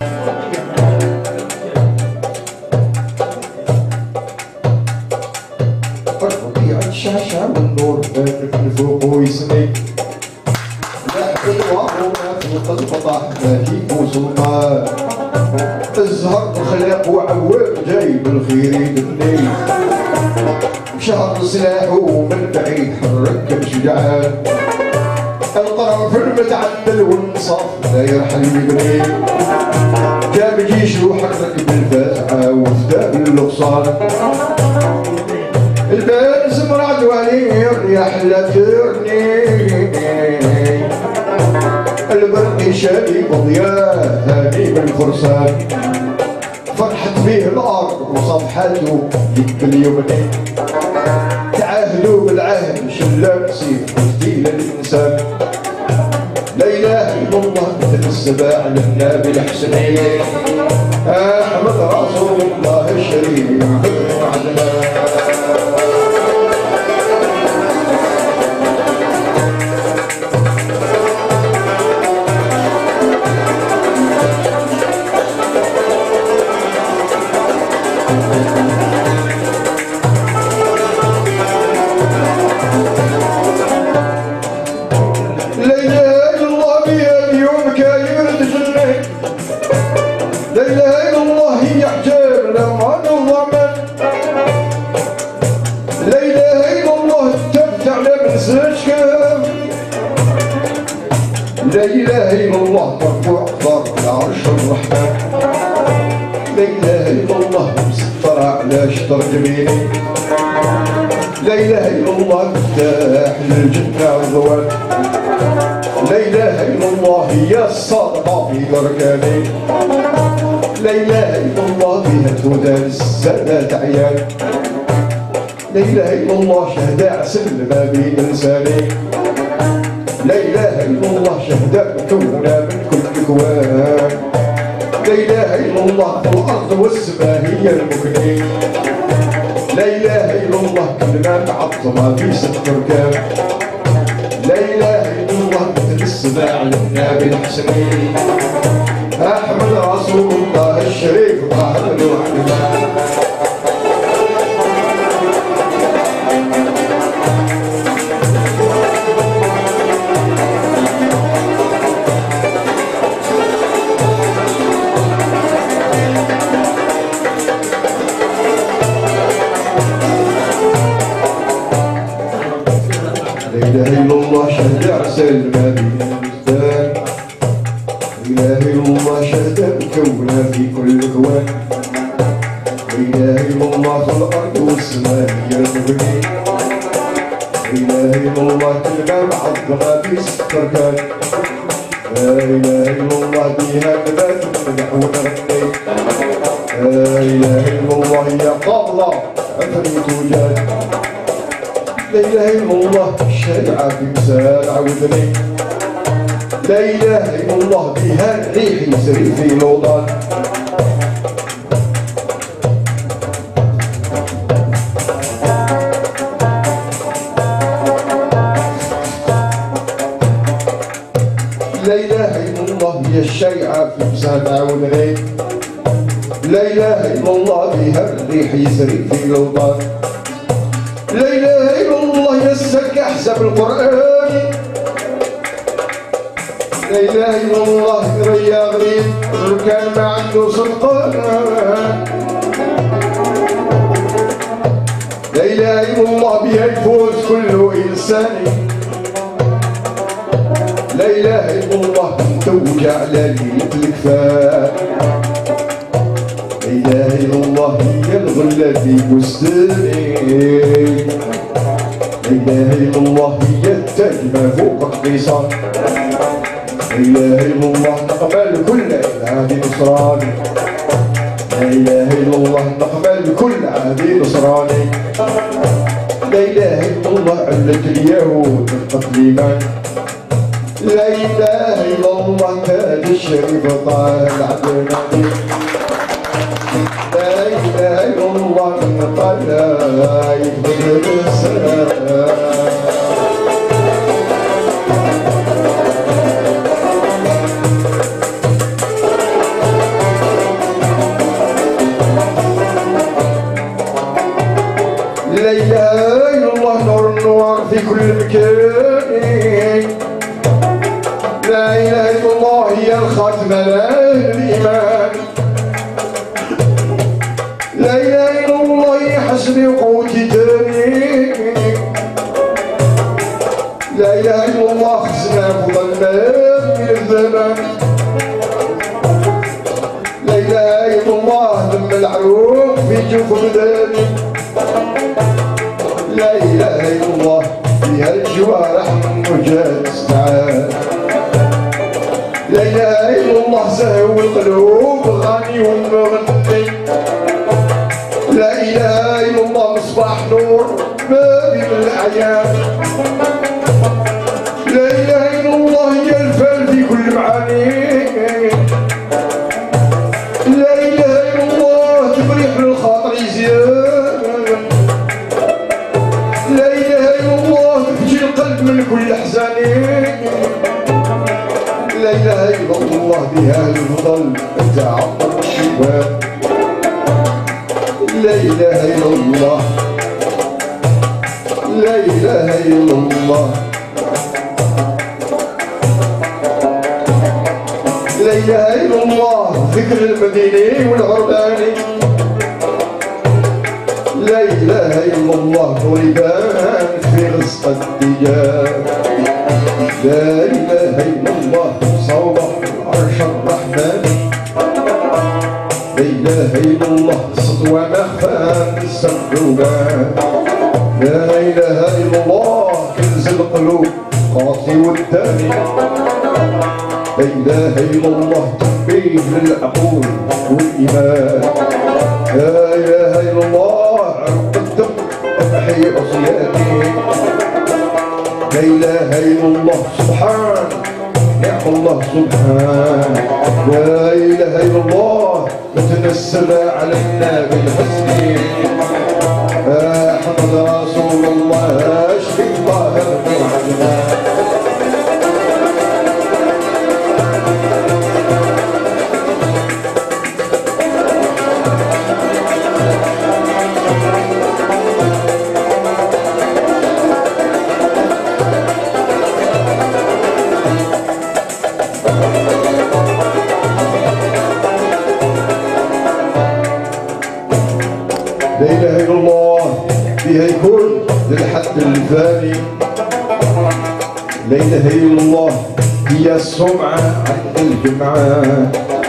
ربيع الشاشة والنور من فوق ويسمي لا حلوة وما في القلب طاح باكي وسلطان الزهر خلاق وعوام جايب الخير يدني شهر سلاحه ومن بعيد حرك بشجعان القرن المتعدل والنصاف لا يرحل يبني جاب جيش وحرك بالفاتحة وفدا باللقصان البارز مرعد ولي الرياح لا ترني البرق شادي بضياء هادي بالفرسان فرحت فيه الارض وصفحته ذيك اليمني تعاهدوا بالعهد شلال سيف وفتيل الانسان لا اله الا الله مثل السباع للنبي الحسني احمد رسول الله الشريف عدنان لا اله الا الله مرفوع اقدار على عرش الرحمن لا اله الا الله مسطر على شطر جميل لا اله الا الله مفتاح للجنه والرضوان لا اله الا الله هي الصادقه في اركاني لا اله الا الله بها الهدى للسادات عيان لا اله الا الله شهداء عسل ما بين لساني لا اله الا الله شهداء كونا من كل كوان لا اله الا الله الارض والسماء هي المكنين لا اله الا الله كل ما تعظم في ست اركان لا اله الا الله مثل السماع للنبي الحسني احمد رسول الله الشريف قاهر الوحدان لا اله الا الله شهد عسل ما بين الوجدان لا اله الا الله شهد كونا في كل كوان لا اله الا الله في الارض والسماء هي المبني لا اله الا الله كل ما معظم في ست اركان لا اله الا الله بها نبات نمدح ونغني لا اله الا الله هي قابله عفريت وجاد لا اله الا الله الشريعه في مثال عودني لا اله الا الله بها الريح يسري في الوطن لا اله الا الله هي الشريعه في مثال عودني لا اله الا الله بها الريح يسري في الوطن لا اله الا الله يسك احسب القران لا اله الا الله ريا غريب كان ما عنده سلطان لا اله الا الله بها يفوز كل انسان لا اله الا الله توجع على ليله الكفاء لا اله الا الله هي الغله في بستاني لا اله الا الله هي التاجمه فوق القيصان لا اله الا الله نقبل كل عهد نصراني لا اله الا الله نقبل كل عهد نصراني لا اله الا الله علت اليهود القتل ايمان لا اله الا الله تاج الشريف طه العدناني لا اله الا الله من طلع يهدي السلام شوف بدالي لا اله الا الله فيها الجوارح وجات تعال لا اله الا الله زهو القلوب غني ومغني لا اله الا الله مصباح نور بابي من الاعيان لا اله الا الله هي الفال في كل معاني لا اله الا الله تبريح للخاطر يزيان لا اله الا الله تفجي القلب من كل احزان لا اله الا الله بها الفضل تعطر الشباب لا اله الا الله لا اله الا الله لا اله الا الله ذكر المديني والعرباني لا اله الا الله ولبان في رزق الديان لا اله الا الله صوب عرش الرحمن لا اله الا الله صدوى مخفان السبوبان لا اله الا الله كنز القلوب قاصي والداني لا اله الا الله تنبيه للعقول والايمان لا اله الا الله عرق الدم امحي عصياني لا اله الا الله سبحان نعم الله سبحان لا اله الا الله نتنسل على النبي الحسين احمد رسول الله اشفي الله المعجزات لا اله الا الله فيها يكون للحد الفاني لا اله الا الله هي السمعه عند الجمعان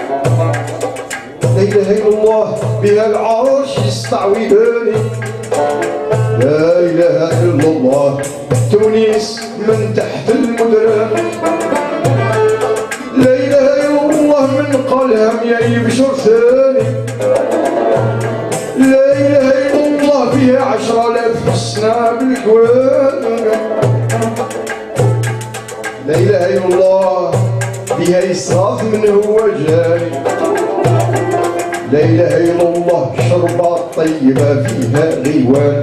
لا اله الا الله بها العرش يستعوذني لا اله الا الله تونس من تحت المدران لا اله الا الله من قلم يبشر ثاني لا اله الا الله فيها 10,000 حسنى بالكوان لا اله الا الله فيها يصاف من هو جاري لا اله الا الله شربات طيبه فيها غيوان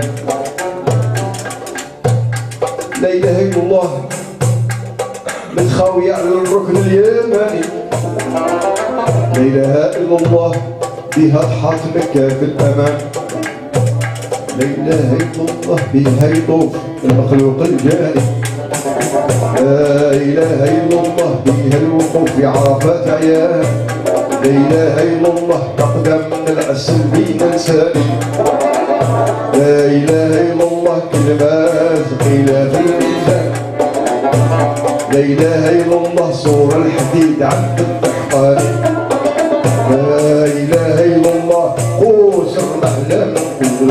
لا اله الا الله متخاويه على الركن اليماني لا اله الا الله بها تحط مكة في الأمان لا إله إلا الله بها يطوف المخلوق الجاري لا إله إلا الله بها الوقوف في عرفات عيان لا إله إلا الله تقدم من العسل بين لساني لا إله إلا الله كلمات ثقيلة في الميزان لا إله إلا الله صور الحديد عند الدحقاني لا إله إلا الله قوس الرحلة من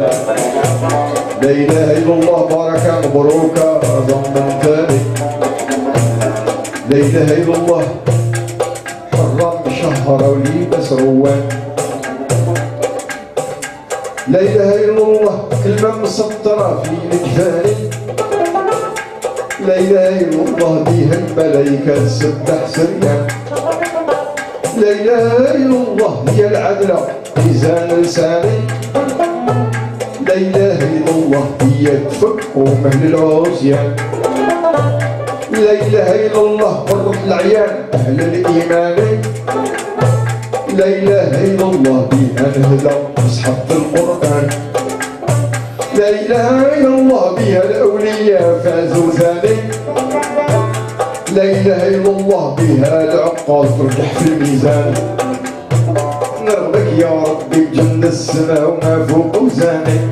لا إله إلا الله بركة مبروكة ضمن ثاني لا إله إلا الله حرام شهر وليبس روان لا إله إلا الله كلمة مسطرة في الجفاني لا إله إلا الله بها الملايكة تسبح سريان لا إله إلا الله هي العدلة ميزان لساني لا إله إلا الله هي تفك ومهل العصيان لا إله إلا الله قرة العيان أهل الإيمان لا إله إلا الله بها نهدى مصحف القرآن لا إله إلا الله بها الأولياء فازوا ثاني لا إله إلا الله بها العقال ترجح في الميزان نرضك يا ربي بجنة السماء وما فوق وزاني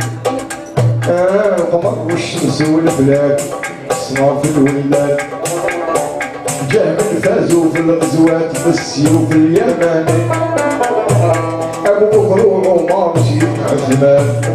القمر والشمس والفلاك صناف الولاد جامل فازوا في الغزوات بالسيوف اليماني أبو بكر وعمر مشي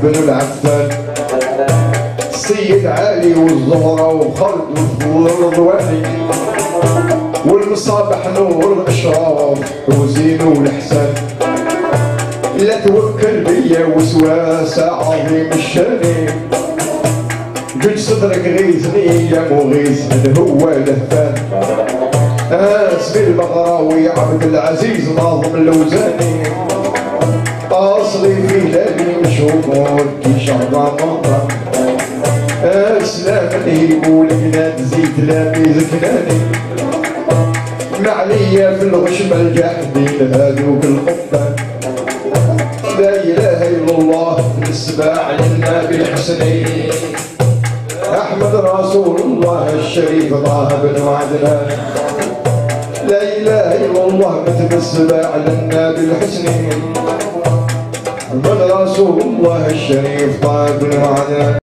بن العفان السيد علي والزهرة وخالد والرضواني والمصابح نور الاشراف وزين والحسن لا توكل بيا وسواسة عظيم الشاني جد صدرك غيثني يا مغيث من هو لهفان اسمي البغراوي عبد العزيز ناظم اللوزاني اصلي في هلالي مشهور كي شهر رمضان اسلام يقول كنات زيت لامي زكناني معليا في الغشم الجاحدين هادوك القبان لا اله الا الله نسبع للنبي الحسني احمد رسول الله الشريف طه بن عدنان لا اله الا الله متنسبع للنبي الحسني احمد رسول الله الشريف طه بن عدنان